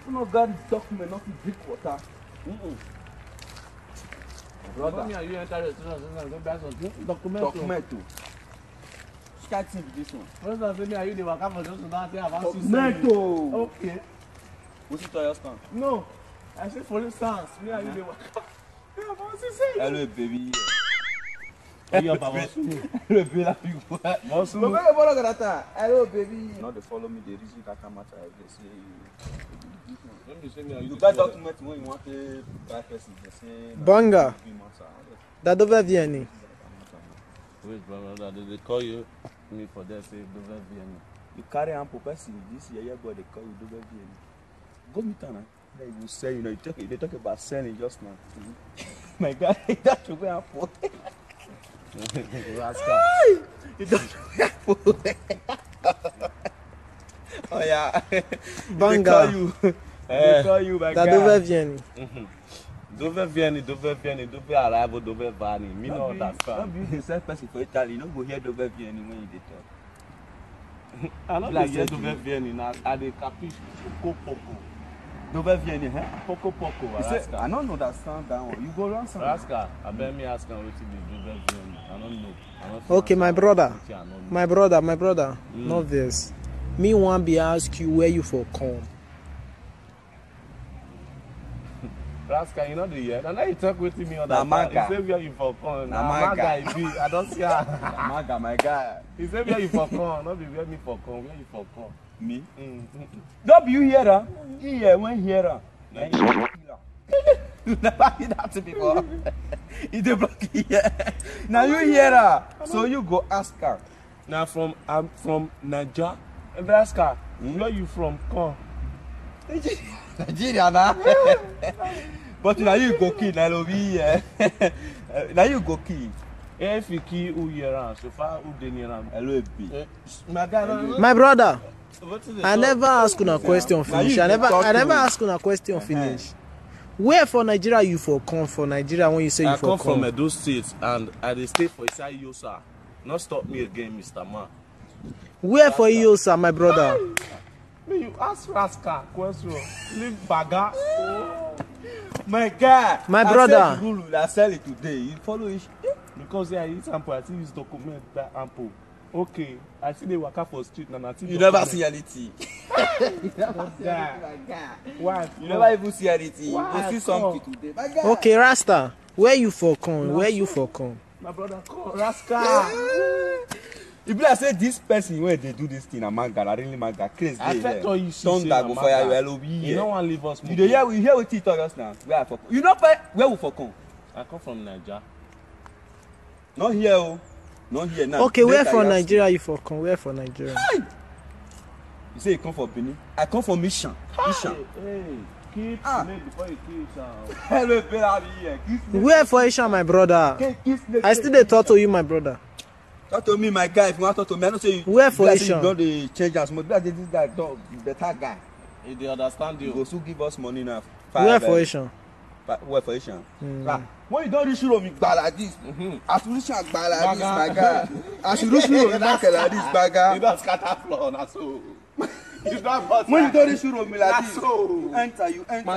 You no got this document, not to drink water. Brother. Come here, you enter the restaurant, go buy some document. Start with this one. First of all, me and you, they were coming for just now, say about Document. Okay. What's it to your stand? No. I say, for instance, me and you, they were coming. Hello, baby. Hello, baby. Hello, baby. Now they follow me, they reason that I'm at they say you got document when you want a black person. They say Banga. That over Vianney. Wait, brother, they call you me for that say Dover Vianney. You carry ample person this year, boy, they call you Dover Vianney. Go meet her. They will say, you know, they talk about selling just now. My God, that's where I'm for. Oh yeah. Banga. They call you my that guy. Dover Vianney. Dover Vianney, Dover arrival, Dover Vani. Me know that far. Don't be the same person for Italy. You don't go hear Dover Vianney when you talk. I don't like Dover Vianney now. I dey capiche Poco. Dover Vianney, huh? Poco, Alaska. I don't know that sound that one. You go around some. Alaska, I bet me ask him what to do Dover Vianney. I don't know. Okay, my brother. Not this. Me want be ask you where you for come. Alaska, you know the year. And now you talk with me on that. Namaga. He say where you for come. Namaga. I don't see her. Namaga, my guy. He say where you for come. Not be where me for come. Where you for come. Me? Don't be you hear her. Here, when hear her. You never hear that to before. He dey block here. Now you hear her. So you go ask her. Now I'm from Niger. Alaska, where you from? Come. Nigeria now. But now you go kill Nairobi. Now you go kill. If you kill who you around, so far who they near around. Hello, My brother, I never ask you a question finish. I never ask you a question finish. Where for Nigeria you for come for Nigeria when you say you for come? I come from Edo State and I dey stay for Isai Yosa. Not stop me again, Mr. Man. Where for you, sir, my brother? Me, you ask Raska question. Leave Baga. Oh. My guy. My brother. I sell it today. You follow it. Because I use ample, I still use document that ample. Okay, I see they work out for street and I see. You never see anything. You never see anything, my guy. Why? You never even see anything. Why? You see something today, my guy. Okay, Rasta, where you for come? Where you for come? My brother, call Raska. If I say this person where they do this thing, a manga, really manga, crazy. I felt all you see. Thunder go fire you, LOB. You don't want to leave us. You hear what he tell us now? Where I for? You know where we for come? I come from Nigeria. Not here, oh. Not here now. Okay, where for Nigeria you for come? Where for Nigeria? You say you come from Benin? I come from Mission. Mission. Hey, keep snake before you kill it. Hello, Bella here. Where for Isha, my brother? I still dey talk to you, my brother. Talk to me, my guy. If you want to talk to me, I don't say you. Where for Isha? You don't dey change us. But this guy, better guy. If they understand you. Go so give us money now. Where for Isha? Where for Isha? When you don't reach you, me bad like this. I should reach you bad like this, my guy. I should reach you like this, my guy. You don't scatter floor, na so. You don't bust. When you don't reach you, me like this. So. Enter you. I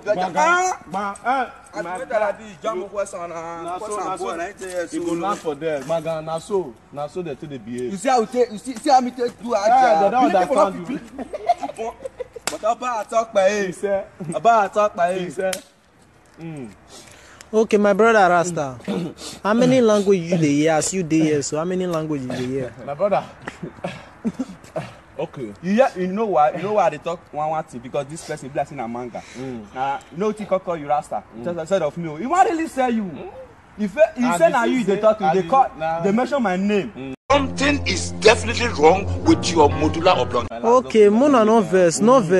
like this. Jump question. You go land for them. Maga, na so they take the behave. You see how we take. You see how me take do our job. They don't understand you. But about talk by him. About talk by him. Okay, my brother Rasta. How many languages you dey hear? As you dey here, so how many languages you dey hear? My brother. Okay. You know why? You know why they talk one thing? Because this person blessing a manga. You know what he call you Rasta? Just instead of me. He won't really say you. If he say now you they talk to they mention my name. Something is definitely wrong with your modular oblong. Okay, Mona no verse.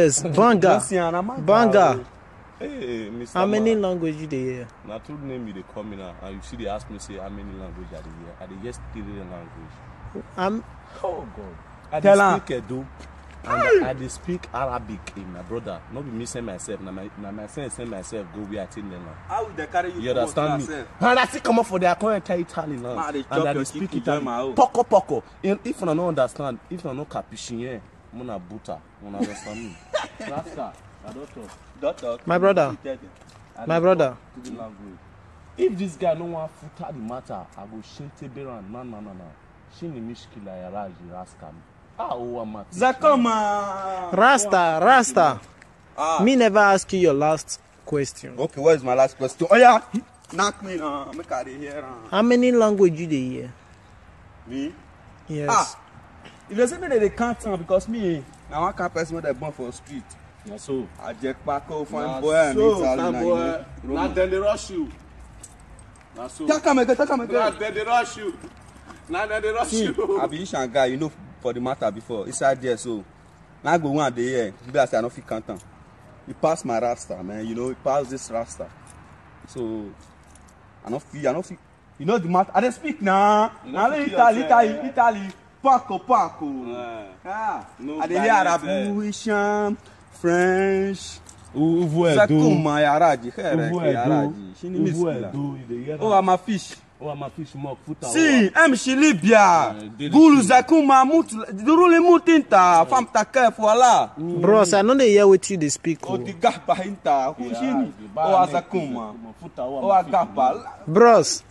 Banga. Hey, Mr. How many languages you dey hear? Now, two name you they come in now, and you see they ask me say how many languages are they here? Are they just 3 language? Oh God! I speak Edo, and I speak Arabic in my brother. Not be me send myself. Now my friend send myself go where I think them now. How will they carry you? You understand me? And I still come up for their current Italian now, and I speak Italian. Poco. If I don't understand, if I don't capisce, mona buta. You understand me? Rasta. Don't talk. My brother. My brother. To the language. If this guy no want to the matter, I go shinte beran. No. Shini mishkila yaraji raskam. Zakoma. Rasta. Me never ask you your last question. Okay, what is my last question? Oh yeah, knock me now. Make I hear. How many language you dey hear? Me? Yes. If they say me they can't tell because me now one kind person that born for street. Yeah, so I Jack Paco fine boy and Italy. Now then they rush you. Now so. Take come again. Now then they rush you. Now then they rush you. I be Shanghai, you know, for the matter before. Inside there, so now go one day here. Maybe I say I don't feel content. He passed my rasta, man. You know, he passed this rasta. So I don't feel. You know the matter. I don't speak now. Now Italy. Paco. No, I dey hear Arabu, Isham, French. Zakuma yaraji. Oh, I'm a fish. Si, Libya. Gulu Zakuma Duruli Mutinta, Fam Taka, voila. Bros, I know they hear what you they speak. Oh, the Gapa Hinta, Kushini. Oh, Zakuma. Oh, Agapa. Bros.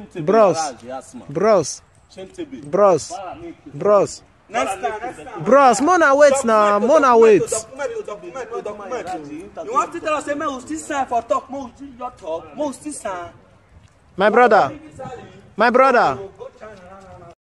Next time. Bros, Mona wait now. Mona wait. Document. You want to tell us, me still sign for talk, me still your talk, me still sign. My brother.